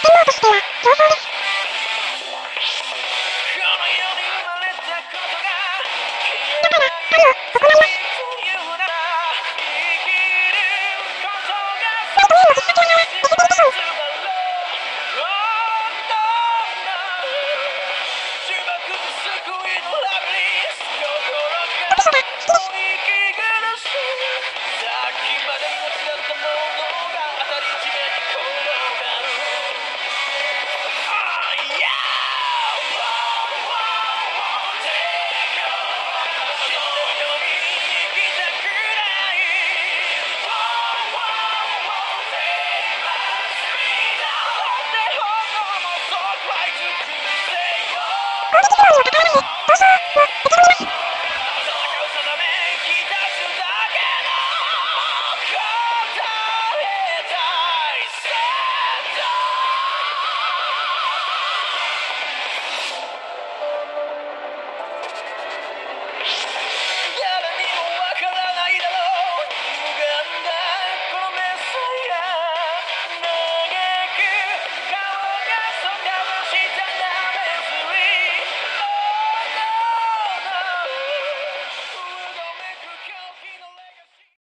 としては、上々です。だから、狩りを行います。ライトニンの必殺技は、エキペディション。お手そば、好きです。攻撃量には関わらず、